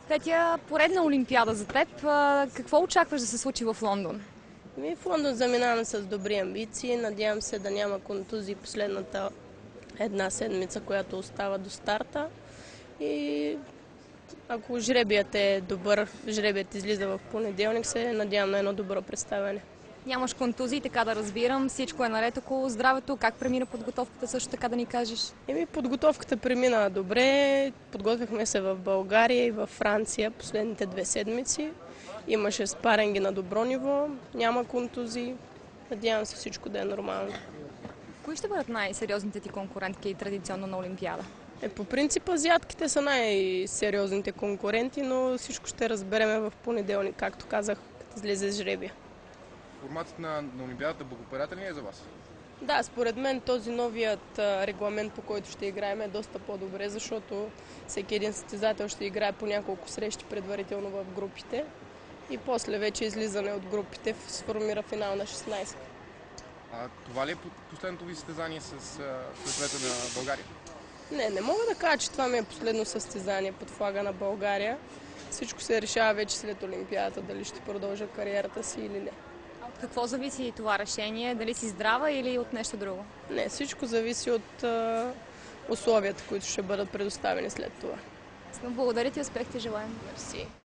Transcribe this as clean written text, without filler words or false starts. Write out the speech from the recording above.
Петя, поредна олимпиада за теб. Какво очакваш да се случи в Лондон? В Лондон заминаваме с добри амбиции. Надявам се да няма контузии последната една седмица, която остава до старта. И ако жребият е добър, жребият излиза в понеделник, се надявам на едно добро представяне. Нямаш контузии, така да разбирам. Всичко е наред около здравето. Как премина подготовката, също така да ни кажеш? Подготовката премина добре. Подготвихме се в България и в Франция последните 2 седмици. Имаше спаринги на добро ниво, няма контузии. Надявам се всичко да е нормално. Кои ще бъдат най-сериозните ти конкурентки традиционно на Олимпиада? По принцип азиатките са най-сериозните конкуренти, но всичко ще разбереме в понеделник, както казах, като излезе с жребия. Форматът на Олимпиадата благоприятен ли е за вас? Да, според мен този новият регламент, по който ще играем, е доста по-добре, защото всеки един състезател ще играе по няколко срещи предварително в групите и после вече излизане от групите сформира финал на 16. Това ли е последното ви състезание с цветовете на България? Не мога да кажа, че това ми е последно състезание под флага на България. Всичко се решава вече след Олимпиадата, дали ще продължа кариерата си или не. От какво зависи това решение? Дали си здрава или от нещо друго? Не, всичко зависи от условията, които ще бъдат предоставени след това. Благодаря ти, успех ти желаем. Мерси.